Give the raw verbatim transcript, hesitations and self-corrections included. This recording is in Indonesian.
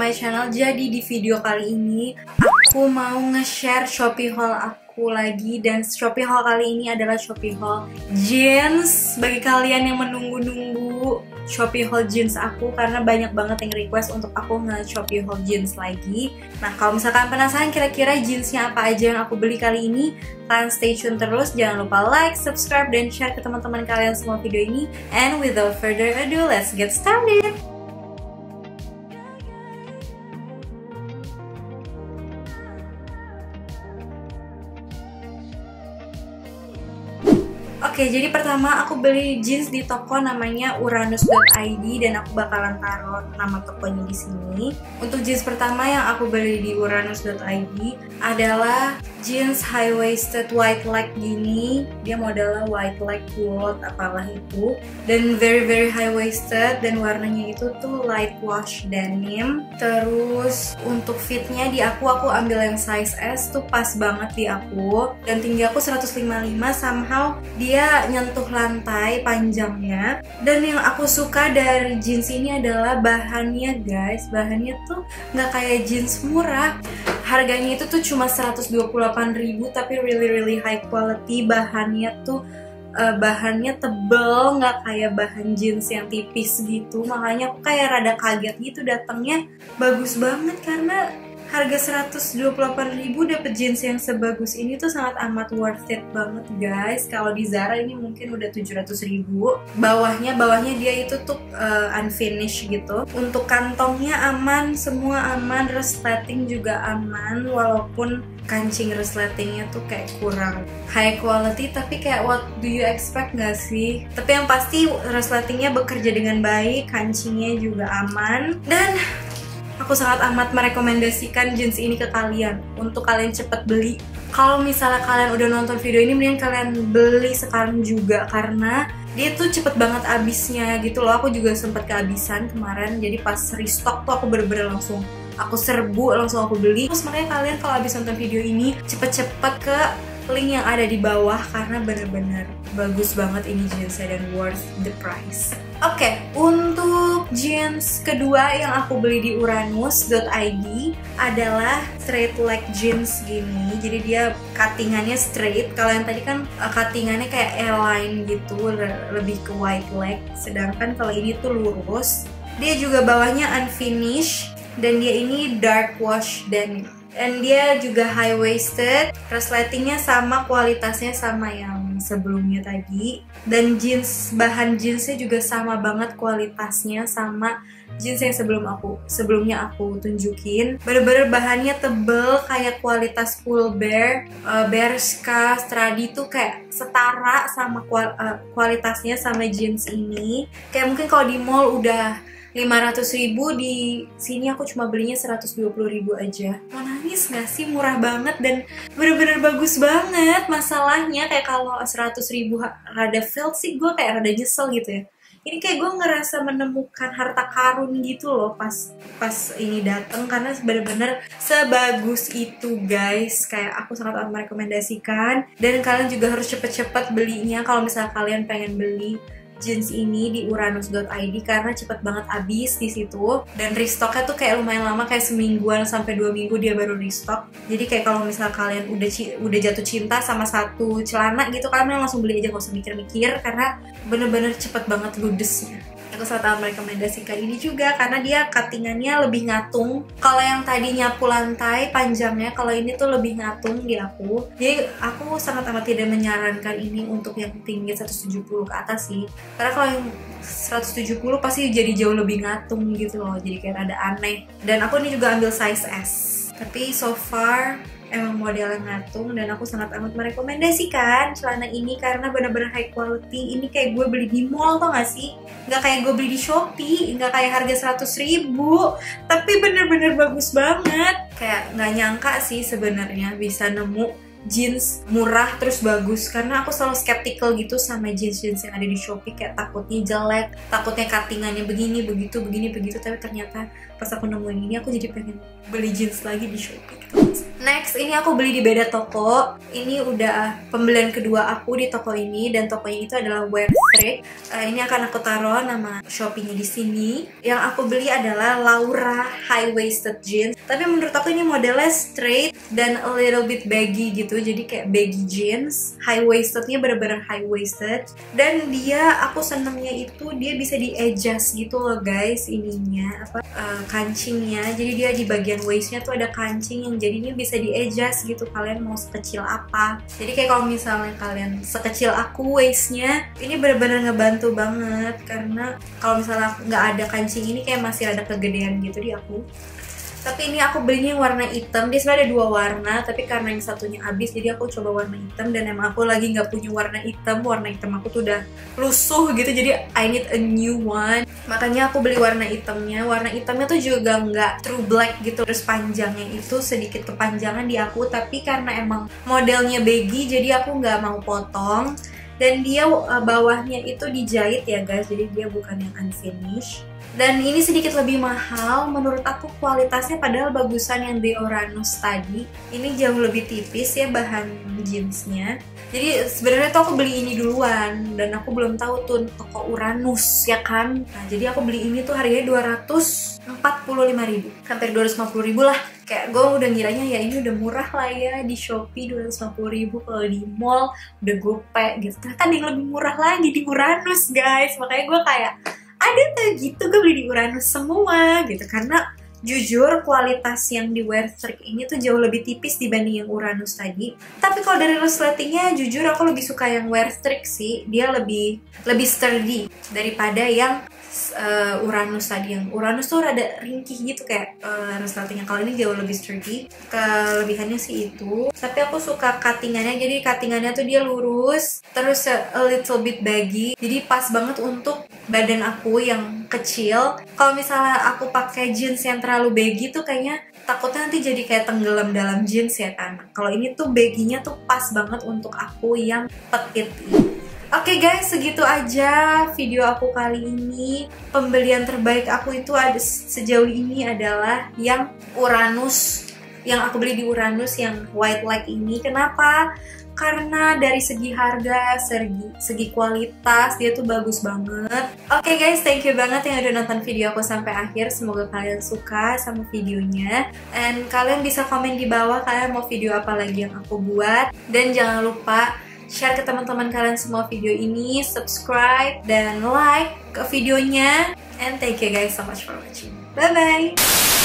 my channel. Jadi di video kali ini aku mau nge-share Shopee haul aku lagi. Dan Shopee haul kali ini adalah Shopee haul jeans. Bagi kalian yang menunggu-nunggu Shopee haul jeans aku, karena banyak banget yang request untuk aku nge-Shopee haul jeans lagi. Nah, kalau misalkan penasaran kira-kira jeansnya apa aja yang aku beli kali ini, kalian stay tune terus. Jangan lupa like, subscribe, dan share ke teman-teman kalian semua video ini. And without further ado, let's get started! Oke, jadi pertama aku beli jeans di toko namanya uranus dot i d dan aku bakalan taruh nama tokonya di sini. Untuk jeans pertama yang aku beli di uranus dot i d adalah jeans high waisted white leg gini. Dia modelnya white leg culot apalah itu, dan very very high waisted, dan warnanya itu tuh light wash denim. Terus untuk fitnya di aku aku ambil yang size S, tuh pas banget di aku, dan tinggi aku seratus lima puluh lima. Somehow dia nyentuh lantai panjangnya. Dan yang aku suka dari jeans ini adalah bahannya, guys. Bahannya tuh nggak kayak jeans murah. Harganya itu tuh cuma seratus dua puluh delapan ribu, tapi really really high quality. Bahannya tuh uh, bahannya tebel, nggak kayak bahan jeans yang tipis gitu. Makanya aku kayak rada kaget gitu datangnya bagus banget, karena harga seratus dua puluh delapan ribu dapet jeans yang sebagus ini tuh sangat amat worth it banget, guys. Kalau di Zara ini mungkin udah tujuh ratus ribu. Bawahnya bawahnya dia itu tuh uh, unfinished gitu. Untuk kantongnya aman, semua aman, resleting juga aman, walaupun kancing resletingnya tuh kayak kurang high quality, tapi kayak what do you expect gak sih? Tapi yang pasti resletingnya bekerja dengan baik, kancingnya juga aman, dan aku sangat amat merekomendasikan jeans ini ke kalian untuk kalian cepet beli. Kalau misalnya kalian udah nonton video ini, mending kalian beli sekarang juga, karena dia tuh cepet banget habisnya gitu loh. Aku juga sempet kehabisan kemarin, jadi pas restock tuh aku bener-bener langsung aku serbu, langsung aku beli. Terus makanya kalian kalau habis nonton video ini cepet-cepet ke link yang ada di bawah, karena bener-bener bagus banget ini jeansnya dan worth the price. Oke, okay, untuk jeans kedua yang aku beli di uranus dot i d adalah straight leg jeans gini. Jadi dia cuttingannya straight. Kalau yang tadi kan uh, cuttingannya kayak airline gitu, lebih ke white leg. Sedangkan kalau ini tuh lurus. Dia juga bawahnya unfinished, dan dia ini dark wash denim. Dan dia juga high waisted, resletingnya sama, kualitasnya sama yang sebelumnya tadi. Dan jeans, bahan jeansnya juga sama banget kualitasnya sama jeans yang sebelum aku sebelumnya aku tunjukin. Bener-bener bahannya tebel kayak kualitas Full Bear, uh, Bershka, Stradi tuh kayak setara sama kual, uh, kualitasnya sama jeans ini. Kayak mungkin kalau di mall udah lima ratus ribu, di sini aku cuma belinya seratus dua puluh ribu aja. Mau nangis gak sih? Murah banget dan bener-bener bagus banget. Masalahnya kayak kalau seratus ribu rada felt sih, gue kayak rada nyesel gitu ya. Ini kayak gue ngerasa menemukan harta karun gitu loh pas pas ini dateng, karena bener-bener sebagus itu, guys. Kayak aku sangat amat merekomendasikan, dan kalian juga harus cepet-cepet belinya kalau misalnya kalian pengen beli jeans ini di uranus dot i d, karena cepet banget habis di situ. Dan restocknya tuh kayak lumayan lama, kayak semingguan sampai dua minggu dia baru restock. Jadi kayak kalau misalnya kalian udah udah jatuh cinta sama satu celana gitu, kalian langsung beli aja, gak usah mikir-mikir, karena bener-bener cepet banget ludesnya. Aku sangat merekomendasikan ini juga karena dia cuttingannya lebih ngatung. Kalau yang tadi nyapu lantai panjangnya, kalau ini tuh lebih ngatung di aku. Jadi aku sangat amat tidak menyarankan ini untuk yang tinggi seratus tujuh puluh ke atas sih. Karena kalau yang seratus tujuh puluh pasti jadi jauh lebih ngatung gitu loh. Jadi kayak rada aneh. Dan aku ini juga ambil size S. Tapi so far emang modelnya ngatung, dan aku sangat amat merekomendasikan celana ini karena bener-bener high quality. Ini kayak gue beli di mall, tau gak sih? Nggak kayak gue beli di Shopee, nggak kayak harga seratus ribu, tapi bener-bener bagus banget. Kayak nggak nyangka sih sebenarnya bisa nemu jeans murah terus bagus, karena aku selalu skeptical gitu sama jeans-jeans yang ada di Shopee, kayak takutnya jelek, takutnya cuttingannya begini, begitu, begini, begitu. Tapi ternyata pas aku nemuin ini, aku jadi pengen beli jeans lagi di Shopee. jeans. Next, ini aku beli di beda toko. Ini udah pembelian kedua aku di toko ini, dan tokonya itu adalah Wear Street. Uh, ini akan aku taruh nama Shopee-nya di sini. Yang aku beli adalah Laura High Waisted Jeans. Tapi menurut aku ini modelnya straight dan a little bit baggy gitu. Jadi kayak baggy jeans. High waistednya bener-bener high waisted. Dan dia, aku senengnya itu dia bisa di adjust gitu loh guys, ininya apa uh, kancingnya. Jadi dia di bagian waistnya tuh ada kancing yang jadinya bisa di adjust gitu, kalian mau sekecil apa. Jadi kayak kalau misalnya kalian sekecil aku waistnya, ini bener-bener ngebantu banget. Karena kalau misalnya nggak ada kancing ini kayak masih ada kegedean gitu di aku. Tapi ini aku belinya yang warna hitam. Dia sebenarnya ada dua warna, tapi karena yang satunya habis, jadi aku coba warna hitam. Dan emang aku lagi nggak punya warna hitam. Warna hitam aku tuh udah lusuh gitu, jadi I need a new one. Makanya aku beli warna hitamnya. Warna hitamnya tuh juga nggak true black gitu. Terus panjangnya itu sedikit kepanjangan di aku, tapi karena emang modelnya baggy, jadi aku nggak mau potong. Dan dia bawahnya itu dijahit ya guys, jadi dia bukan yang unfinished. Dan ini sedikit lebih mahal, menurut aku kualitasnya padahal bagusan yang di Uranus tadi. Ini jauh lebih tipis ya bahan jeansnya. Jadi sebenarnya tuh aku beli ini duluan, dan aku belum tahu tuh toko Uranus ya kan. Nah, jadi aku beli ini tuh harganya dua ratus empat puluh lima ribu, hampir dua ratus lima puluh ribu lah. Kayak gue udah ngiranya ya ini udah murah lah ya di Shopee, dua ratus lima puluh ribu, kalau di mall udah gope gitu. Ternyata ada yang lebih murah lagi di Uranus guys. Makanya gue kayak ada tuh gitu, gue beli di Uranus semua gitu. Karena jujur kualitas yang di Wear Street ini tuh jauh lebih tipis dibanding yang Uranus tadi. Tapi kalau dari resletingnya jujur aku lebih suka yang Wear Street sih. Dia lebih lebih sturdy daripada yang uh, Uranus tadi. Yang Uranus tuh rada ringkih gitu kayak uh, resletingnya. Kalau ini jauh lebih sturdy. Kelebihannya sih itu. Tapi aku suka cuttingannya. Jadi cuttingannya tuh dia lurus, terus a little bit baggy. Jadi pas banget untuk badan aku yang kecil. Kalau misalnya aku pakai jeans yang terlalu baggy tuh kayaknya takutnya nanti jadi kayak tenggelam dalam jeans ya kan. Kalau ini tuh baggy-nya tuh pas banget untuk aku yang petit. Oke okay guys, segitu aja video aku kali ini. Pembelian terbaik aku itu ada sejauh ini adalah yang Uranus, yang aku beli di Uranus yang white light ini. Kenapa? Karena dari segi harga, segi, segi kualitas, dia tuh bagus banget. Oke okay guys, thank you banget yang udah nonton video aku sampai akhir. Semoga kalian suka sama videonya. And kalian bisa komen di bawah kalian mau video apa lagi yang aku buat. Dan jangan lupa share ke teman-teman kalian semua video ini, subscribe, dan like ke videonya. And thank you guys so much for watching. Bye-bye!